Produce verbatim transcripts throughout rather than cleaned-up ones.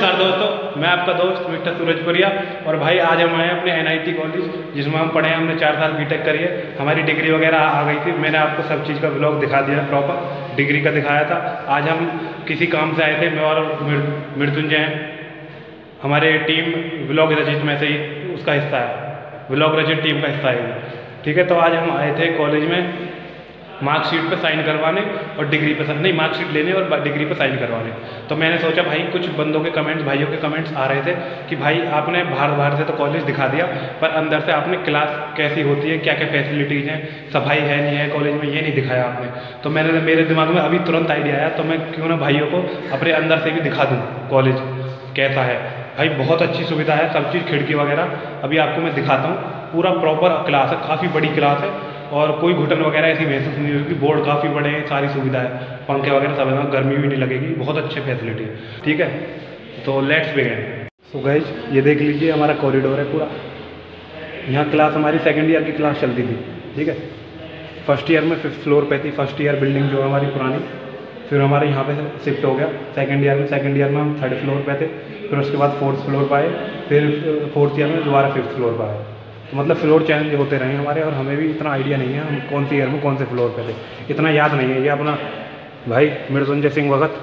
नमस्कार दोस्तों, मैं आपका दोस्त मिस्टर सूरजपुरिया। और भाई आज हम आए अपने एन आई टी कॉलेज, जिसमें हम पढ़े हैं। हमने चार साल बी टेक करी है, हमारी डिग्री वगैरह आ गई थी। मैंने आपको सब चीज़ का ब्लॉग दिखा दिया, प्रॉपर डिग्री का दिखाया था। आज हम किसी काम से आए थे, मैं और मृत्युंजय हैं। हमारे टीम व्लॉग रजिट में से ही उसका हिस्सा है, व्लॉग रजिट टीम का हिस्सा है, ठीक है। तो आज हम आए थे कॉलेज में मार्कशीट पे साइन करवाने और डिग्री पे नहीं मार्कशीट लेने और डिग्री पे साइन करवाने। तो मैंने सोचा भाई कुछ बंदों के कमेंट्स, भाइयों के कमेंट्स आ रहे थे कि भाई आपने बाहर बाहर से तो कॉलेज दिखा दिया, पर अंदर से आपने क्लास कैसी होती है, क्या क्या फैसिलिटीज़ हैं, सफाई है नहीं है कॉलेज में, ये नहीं दिखाया आपने। तो मैंने मेरे दिमाग में अभी तुरंत आइडिया आया, तो मैं क्यों ना भाइयों को अपने अंदर से भी दिखा दूँ कॉलेज कैसा है। भाई बहुत अच्छी सुविधा है, सब चीज़, खिड़की वगैरह अभी आपको मैं दिखाता हूँ। पूरा प्रॉपर क्लास है, काफ़ी बड़ी क्लास है और कोई घुटन वगैरह ऐसी महसूस नहीं होगी। बोर्ड काफ़ी बड़े हैं, सारी सुविधा है, पंखे वगैरह सब है, गर्मी भी नहीं लगेगी, बहुत अच्छे फैसिलिटी है, ठीक है। तो लेट्स बिगिन। सो गाइस, ये देख लीजिए हमारा कॉरिडोर है पूरा। यहाँ क्लास हमारी सेकेंड ईयर की क्लास चलती थी, ठीक है। फर्स्ट ईयर में फिफ्थ फ्लोर पे थी, फर्स्ट ईयर बिल्डिंग जो है हमारी पुरानी। फिर हमारे यहाँ पे शिफ्ट हो गया सेकेंड ईयर में। सेकेंड ईयर में हम थर्ड फ्लोर पे थे, फिर उसके बाद फोर्थ फ्लोर पर आए, फिर फोर्थ ईयर में दोबारा फिफ्थ फ्लोर पर आए। तो मतलब फ्लोर चेंज होते रहे हमारे, और हमें भी इतना आइडिया नहीं है हम कौन सी ईयर में कौन से फ्लोर पे थे, इतना याद नहीं है। ये अपना भाई मृत्युंजय सिंह भगत,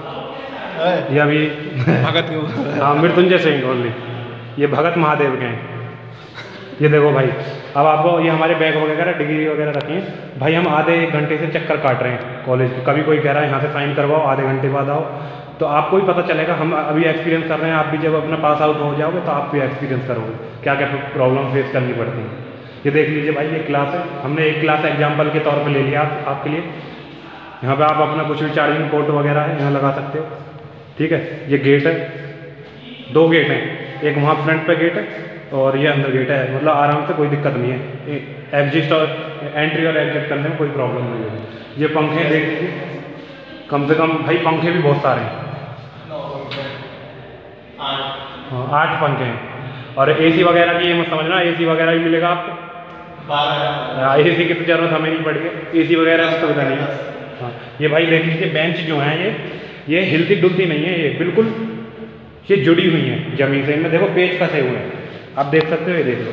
ये अभी भगत हाँ मृत्युंजय सिंह ओनली, ये भगत महादेव के हैं। ये देखो भाई, अब आपको ये हमारे बैग वगैरह डिग्री वगैरह रखी हैं। भाई हम आधे एक घंटे से चक्कर काट रहे हैं कॉलेज के। कभी कोई कह रहा है यहाँ से साइन करवाओ, आधे घंटे बाद आओ, तो आपको भी पता चलेगा। हम अभी एक्सपीरियंस कर रहे हैं, आप भी जब अपना पास आउट हो जाओगे तो आप भी एक्सपीरियंस करोगे क्या क्या प्रॉब्लम फेस करनी पड़ती है। ये देख लीजिए भाई, ये क्लास है, हमने एक क्लास एग्जाम्पल के तौर पर ले लिया आप, आपके लिए। यहाँ पर आप अपना कुछ भी चार्जिंग पोर्ट वगैरह है यहाँ लगा सकते हो, ठीक है। ये गेट है, दो गेट हैं, एक वहाँ फ्रंट पे गेट है और ये अंदर गेट है। मतलब आराम से कोई दिक्कत नहीं है, एग्जिस्ट और एंट्री और एग्जिट करने में कोई प्रॉब्लम नहीं होगी। ये पंखे देख लीजिए, कम से कम भाई पंखे भी बहुत सारे हैं, हाँ आठ पंखे हैं। और एसी वगैरह की ये मत समझना, एसी वगैरह भी मिलेगा आपको। एसी की तो जरूरत हमें नहीं पड़ी है, एसी वगैरह की सुविधा नहीं है। हाँ ये भाई देख लीजिए, बेंच जो है ये ये हिलती डुलती नहीं है, ये बिल्कुल ये जुड़ी हुई है जमीन से। इनमें देखो पेच कसे हुए हैं, आप देख सकते हो, ये देख लो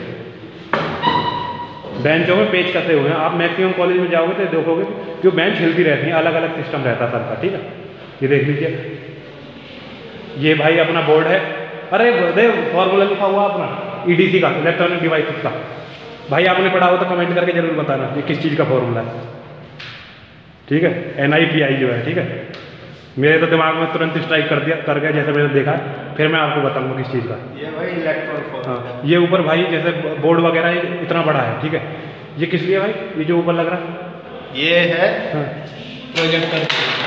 बेंचों में पेच कसे हुए हैं। आप मैक्सिमम कॉलेज में जाओगे तो देखोगे जो बेंच हिलती रहती हैं, अलग अलग सिस्टम रहता है सबका, ठीक है। ये देख लीजिए, ये भाई अपना बोर्ड है। अरे देख फॉर्मूला लिखा हुआ अपना ई डी सी का, इलेक्ट्रॉनिक डिवाइसेस का। भाई आपने पढ़ा हो तो कमेंट करके जरूर बताना ये किस चीज़ का फॉर्मूला है, ठीक है। एन आई पी आई जो है, ठीक है। मेरे तो दिमाग में तुरंत स्ट्राइक कर दिया कर गया जैसे मैंने देखा, फिर मैं आपको बताऊंगा किस चीज़ का। ये भाई इलेक्ट्रॉन, हाँ ये ऊपर भाई जैसे बोर्ड वगैरह इतना बड़ा है, ठीक है। ये किस लिए भाई, ये जो ऊपर लग रहा है ये है हाँ प्रोजेक्टर।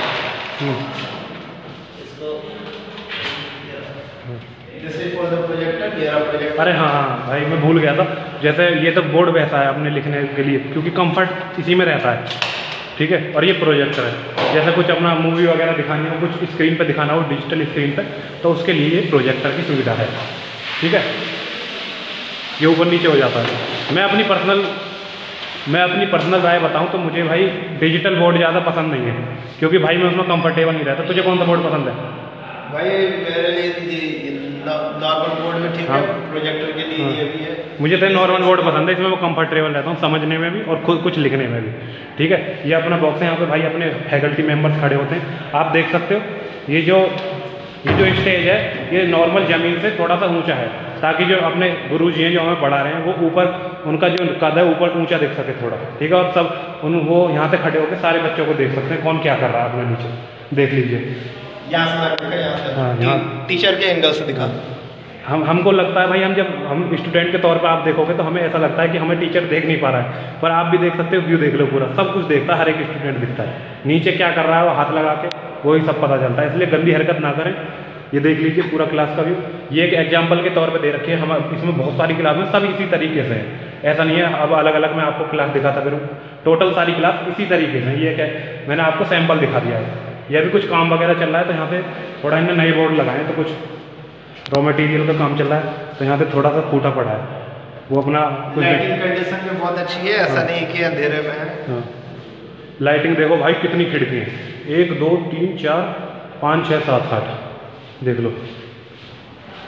प्रोजेक्टर। अरे हाँ हाँ भाई मैं भूल गया था, जैसे ये तो बोर्ड वैसा है अपने लिखने के लिए, क्योंकि कंफर्ट इसी में रहता है, ठीक है। और ये प्रोजेक्टर है, जैसे कुछ अपना मूवी वगैरह दिखानी हो, कुछ स्क्रीन पे दिखाना हो डिजिटल स्क्रीन पे, तो उसके लिए ये प्रोजेक्टर की सुविधा है, ठीक है। ये ऊपर नीचे हो जाता है। मैं अपनी पर्सनल मैं अपनी पर्सनल राय बताऊं तो मुझे भाई डिजिटल बोर्ड ज़्यादा पसंद नहीं है, क्योंकि भाई मैं उसमें कंफर्टेबल नहीं रहता। तुझे कौन सा बोर्ड पसंद है? भाई मेरे लिए नॉर्मल बोर्ड में ठीक है, प्रोजेक्टर के लिए ये भी है। मुझे तो नॉर्मल बोर्ड पसंद है, इसमें मैं कंफर्टेबल रहता हूँ समझने में भी और खुद कुछ लिखने में भी, ठीक है। ये अपना बॉक्स है, यहाँ पे भाई अपने फैकल्टी मेंबर्स खड़े होते हैं, आप देख सकते हो। ये जो ये जो स्टेज है ये नॉर्मल ज़मीन से थोड़ा सा ऊंचा है, ताकि जो अपने गुरुजी हैं जो हमें पढ़ा रहे हैं वो ऊपर, उनका जो कद है ऊपर ऊंचा दिख सके थोड़ा, ठीक है। और सब उन वो यहाँ से खड़े होकर सारे बच्चों को देख सकते हैं कौन क्या कर रहा है अपने नीचे, देख लीजिए। यहाँ से दिखा, यहाँ से हाँ यहाँ टीचर के एंगल से दिखा। हम हमको लगता है भाई, हम जब हम स्टूडेंट के तौर पर आप देखोगे तो हमें ऐसा लगता है कि हमें टीचर देख नहीं पा रहा है, पर आप भी देख सकते हो, व्यू देख लो पूरा, सब कुछ देखता है, हर एक स्टूडेंट दिखता है। नीचे क्या कर रहा है वो हाथ लगा के वही सब पता चलता है, इसलिए गंदी हरकत ना करें। ये देख लीजिए पूरा क्लास का व्यू, ये एक एग्जाम्पल के तौर पर दे रखे हैं। हम इसमें बहुत सारी क्लास में सब इसी तरीके से है, ऐसा नहीं है अब अलग अलग मैं आपको क्लास दिखाता फिर, टोटल सारी क्लास इसी तरीके से। ये क्या मैंने आपको सैम्पल दिखा दिया है। यह भी कुछ काम वगैरह चल रहा है, तो यहाँ पे थोड़ा इन्हें नए बोर्ड लगाए, तो कुछ रॉ मटेरियल का काम चल रहा है, तो यहाँ पे थोड़ा सा फूटा पड़ा है। वो अपना लाइटिंग कंडीशन भी बहुत अच्छी है, ऐसा नहीं कि अंधेरे में है। हाँ लाइटिंग देखो भाई कितनी खिड़की है, एक दो तीन चार पाँच छः सात आठ, देख लो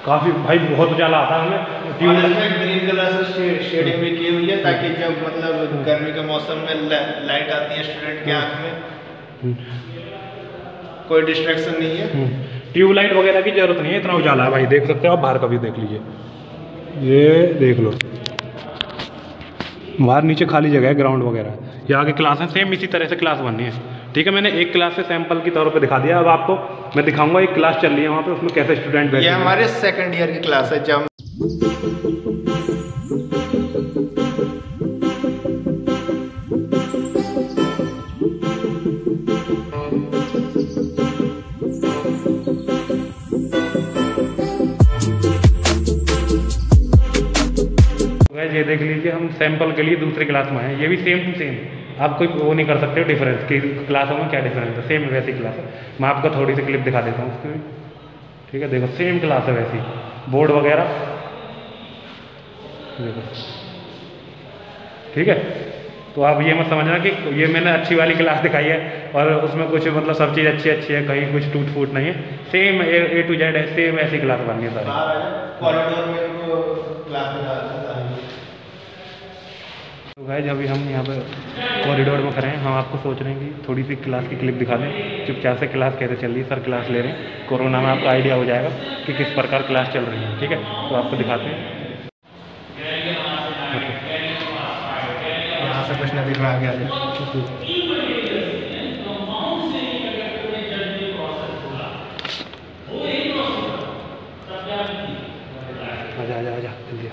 काफ़ी भाई बहुत उजाला आता है हमें। और इसमें ग्रीन कलर से शेडिंग भी की हुई है ताकि जब मतलब गर्मी के मौसम में लाइट आती है स्टूडेंट के आँख में कोई डिस्ट्रैक्शन नहीं है। ट्यूबलाइट वगैरह की जरूरत नहीं है, इतना उजाला है भाई, देख सकते हो आप। बाहर का भी देख लीजिए, ये देख लो, बाहर नीचे खाली जगह है, ग्राउंड वगैरह। ये आगे क्लास है, सेम इसी तरह से क्लास बननी है, ठीक है। मैंने एक क्लास से सैंपल की तौर पे दिखा दिया, अब आपको मैं दिखाऊंगा एक क्लास चल रही है वहाँ पे, उसमें कैसे स्टूडेंट बैठे। ये हमारे सेकंड ईयर की क्लास है। जब ये देख लीजिए, हम सैंपल के लिए दूसरी क्लास में हैं, ये भी सेम टू सेम, आप कोई वो नहीं कर सकते डिफरेंस कि क्लासों में क्या डिफरेंस है, सेम वैसी क्लास है। मैं आपको थोड़ी सी क्लिप दिखा देता हूँ उसकी, ठीक है। देखो सेम क्लास है वैसी, बोर्ड वगैरह देखो, ठीक है। तो आप ये मत समझना कि ये मैंने अच्छी वाली क्लास दिखाई है और उसमें कुछ मतलब सब चीज़ अच्छी अच्छी है, कहीं कुछ टूट फूट नहीं है, सेम ए टू जेड है, सेम ऐसी क्लास बन गई सारी। कॉरिडोर में इनको क्लास में डालते हैं। तो गाइस अभी हम यहाँ पे कॉरिडोर में खड़े हैं, हम आपको सोच रहे हैं कि थोड़ी सी क्लास की क्लिप दिखा दें, चुपचाप से क्लास कैसे चल रही है। सर क्लास ले रहे हैं, कोरोना में आपको आइडिया हो जाएगा कि किस प्रकार क्लास चल रही है, ठीक है। तो आपको दिखाते हैं, यहाँ से कुछ नहीं दिख रहा, आगे आगे आजा आजा आजा जल्दी।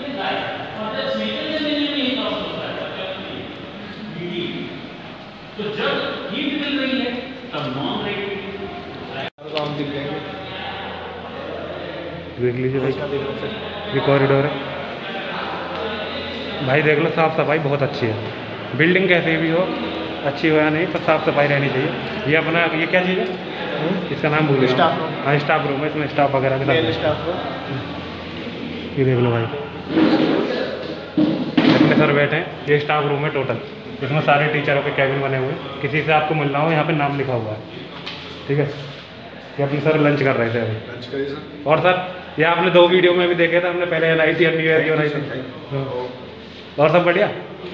तो जब हीट मिल रही है तब नॉन हम दिख लेंगे। देख लीजिए भाई, ये कॉरिडोर है भाई, देख लो साफ़ सफाई बहुत अच्छी है। बिल्डिंग कैसी भी हो, अच्छी हो या नहीं, पर साफ़ सफाई रहनी चाहिए। ये अपना ये क्या चीज़ है, इसका नाम भूल गया। Staff room. हाँ स्टाफ रूम है, इसमें स्टाफ वगैरह के साथ स्टाफ रूम। ये देख लो भाई, इतने सर बैठे हैं, ये स्टाफ रूम है टोटल। इसमें सारे टीचरों के कैबिन बने हुए हैं, किसी से आपको मिलना हो यहाँ पे नाम लिखा हुआ है, ठीक है। ये अपने सर लंच कर रहे थे अभी। लंच करिए सर। और सर ये आपने दो वीडियो में भी देखे थे, हमने पहले एन आई टी और न्यू ईयर की बनाई थी। और सब बढ़िया,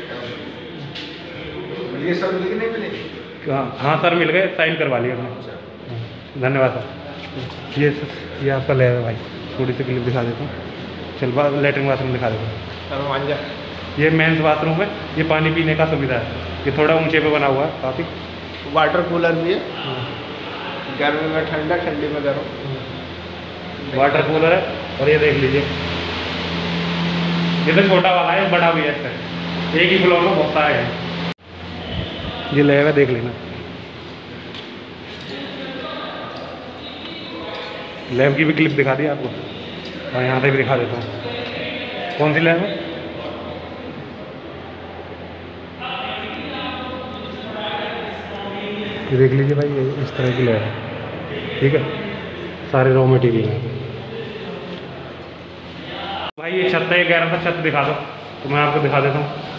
ये सब मिलेगी नहीं मिलेगी? हाँ हाँ सर मिल गए, साइन करवा लिया हमने, धन्यवाद सर। ये ये आपका ले है भाई, थोड़ी सी क्लिप दिखा देता हूँ। चल बा लेटरिन बाथरूम दिखा देता हूँ। ये मेंस बाथरूम है, ये पानी पीने का सुविधा है, ये थोड़ा ऊंचे पे बना हुआ है काफ़ी। वाटर कूलर भी है, गर्मी में ठंडा, ठंडी में गर्म। वाटर कूलर है। और ये देख लीजिए, ये तो छोटा वाला है, बड़ा भी है, इसका एक ही फ्लोर में बहुत सारे हैं। ये लगेगा, देख लेना। लैब की भी क्लिप दिखा दी आपको, और यहाँ से भी दिखा देता हूँ। कौन सी लैब है? ये देख लीजिए भाई, ये इस तरह की लैब है, ठीक है। सारे रॉ मटेरियल हैं भाई। ये छत है, ये कह रहा था छत दिखा दो, तो मैं आपको दिखा देता हूँ।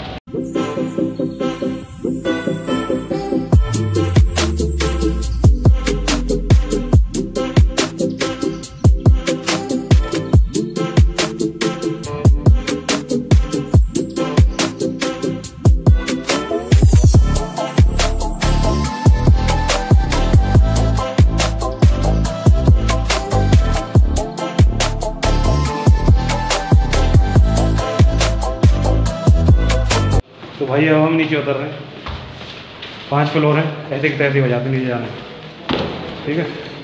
तो भाई अब हम नीचे उतर रहे हैं, पांच फ्लोर हैं, ऐसे की तैसे हो जाते नीचे जाने, ठीक है।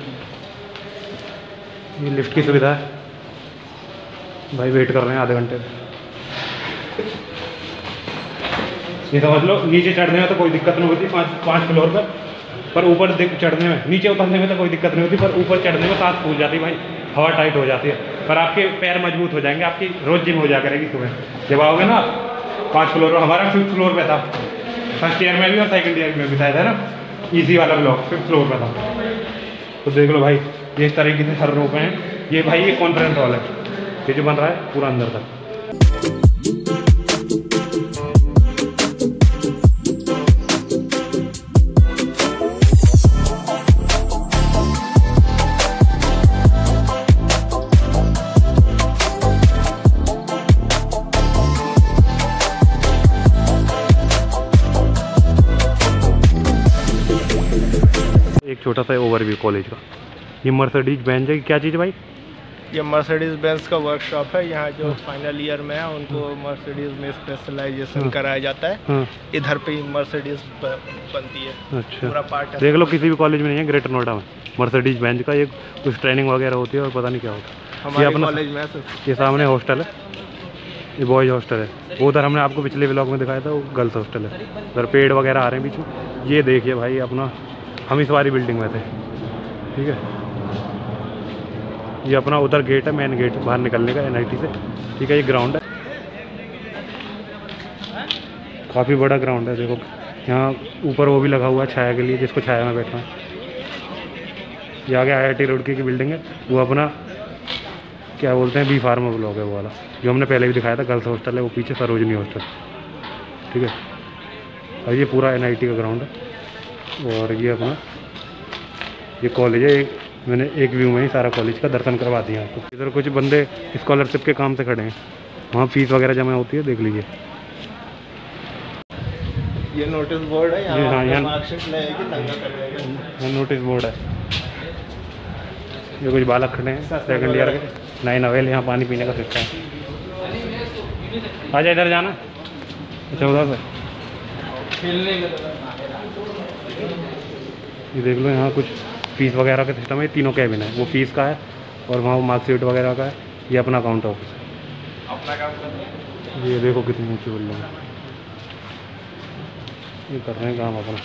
ये लिफ्ट की सुविधा है भाई, वेट कर रहे हैं आधे घंटे। ये समझ लो नीचे चढ़ने में तो कोई दिक्कत नहीं होती, पाँच पाँच फ्लोर पर पर ऊपर चढ़ने में, नीचे उतरने में तो कोई दिक्कत नहीं होती, पर ऊपर चढ़ने में सांस फूल जाती भाई, हवा टाइट हो जाती है। पर आपके पैर मजबूत हो जाएंगे, आपकी रोज जिम हो जा करेगी सुबह जब आओगे ना। पाँच फ्लोर, हमारा फिफ्थ फ्लोर पे था, फर्स्ट ईयर में भी और सेकंड ईयर में भी था ना, इजी वाला ब्लॉक फिफ्थ फ्लोर पे था। तो देख लो भाई, ये इस तरीके से हर रो पे हैं। ये भाई ये कॉन्फ्रेंस हॉल है, ये जो बन रहा है पूरा अंदर तक। छोटा सा ओवरव्यू कॉलेज का। ये मर्सिडीज बेंज है, क्या चीज़ है भाई? ये मर्सिडीज बेंज का वर्कशॉप है। यहाँ जो फाइनल ईयर में है उनको मर्सिडीज में स्पेशलाइजेशन कराया जाता है। हाँ इधर पे ही मर्सिडीज बनती है। अच्छा, पूरा पार्ट है। देख लो किसी भी कॉलेज में नहीं है ग्रेटर नोएडा में मर्सिडीज बेंज का। ये कुछ ट्रेनिंग वगैरह होती है और पता नहीं क्या होता है। हमारे अपना कॉलेज में है सिर्फ। ये सामने हॉस्टल है, ये बॉयज़ हॉस्टल है। वो उधर हमने आपको पिछले व्लॉग में दिखाया था, वो गर्ल्स हॉस्टल है। उधर पेड़ वगैरह आ रहे हैं बीच में। ये देखिए भाई अपना, हम इस वाली बिल्डिंग में थे, ठीक है। ये अपना उधर गेट है, मेन गेट बाहर निकलने का एनआईटी से, ठीक है। ये ग्राउंड है, काफ़ी बड़ा ग्राउंड है। देखो यहाँ ऊपर वो भी लगा हुआ है छाया के लिए, जिसको छाया में बैठना है। ये आगे आई आई टी रुड़की की बिल्डिंग है, वो अपना क्या बोलते हैं बी फार्मा ब्लॉक है वो वाला, जो हमने पहले भी दिखाया था। गर्ल्स हॉस्टल है वो पीछे, सरोजनी हॉस्टल, ठीक है। और ये पूरा एनआईटी का ग्राउंड है। और ये अपना ये कॉलेज है। एक मैंने एक व्यू में ही सारा कॉलेज का दर्शन करवा दिया आपको। इधर कुछ बंदे स्कॉलरशिप के काम से खड़े हैं, वहाँ फीस वगैरह जमा होती है, देख लीजिए। ये नोटिस बोर्ड है, ये हाँ, यहाँ यहाँ- मार्कशीट लगेगी, दंगा कर देगा। ये नोटिस बोर्ड है। ये कुछ बालक खड़े हैं सेकंड ईयर के, नाइन अवेल। यहाँ पानी पीने का सिस्टम है। आजा इधर जाना, अच्छा उधर से ये देख लो। यहाँ कुछ फीस वगैरह का सिस्टम है। तीनों कैबिन है, वो फीस का है और वहाँ वो मार्कशीट वगैरह का है। ये अपना अकाउंट ऑफिस है। अपना काम कर रहे हैं। ये देखो कितनी ऊँची बिल्डिंग है। ये कर रहे हैं काम अपना।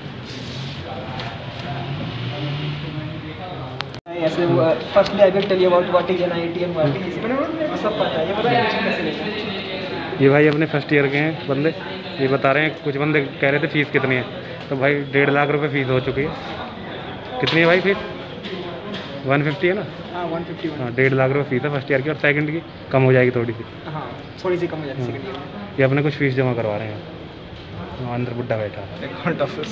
ऐसे firstly I will tell you about what is N I I T and what is सब पता है। ये बताइए कैसे लेना। ये भाई अपने फर्स्ट ईयर के हैं बंदे, ये बता रहे हैं। कुछ बंदे कह रहे थे फीस कितनी है, तो भाई डेढ़ लाख रुपए फीस हो चुकी है। कितनी है भाई फीस? वन फिफ्टी है ना? हाँ वन फिफ्टी हाँ, डेढ़ लाख रुपए फीस है फर्स्ट ईयर की, और सेकंड की कम हो जाएगी थोड़ी सी। हाँ थोड़ी सी कम हो जाती है। ये अपने कुछ फीस जमा करवा रहे हैं। वहाँ अंदर बुड्ढा बैठा है। Account office.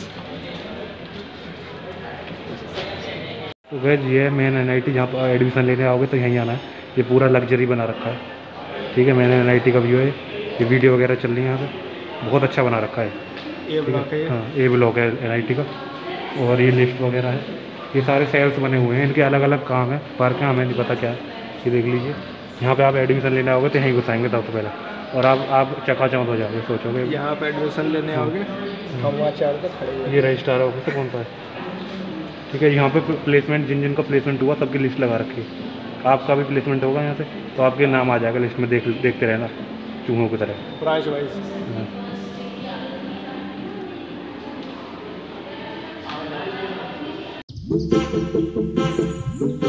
तो गैस ये है मेन एनआईटी, जहाँ पर एडमिशन लेने आओगे तो यहीं आना है। ये पूरा लग्जरी बना रखा है, ठीक है। मेन एनआईटी का व्यू है। ये वीडियो वगैरह चल रही है यहाँ पे, बहुत अच्छा बना रखा है। ये ब्लॉक है। हाँ, ए ब्लॉक है एनआईटी का। और ये लिफ्ट वगैरह है, ये सारे सेल्स बने हुए हैं। इनके अलग अलग काम है, पार्क है, हमें नहीं पता क्या है। ये देख लीजिए, यहाँ पे आप एडमिशन लेने आओगे तो यहीं घुसाएंगे सबसे पहले, और आप आप चकाचौंध हो जाओगे, सोचोगे। यहाँ पे एडमिशन लेने आओगे, हम वहाँ चार पे खड़े हैं। ये रजिस्ट्रार ऑफिस कौन सा है, ठीक है। यहाँ पे प्लेसमेंट, जिन जिन का प्लेसमेंट हुआ सबकी लिस्ट लगा रखी है। आपका भी प्लेसमेंट होगा यहाँ से तो आपके नाम आ जाएगा लिस्ट में, देख देखते रहना चूहों की तरह। Branch wise. हाँ।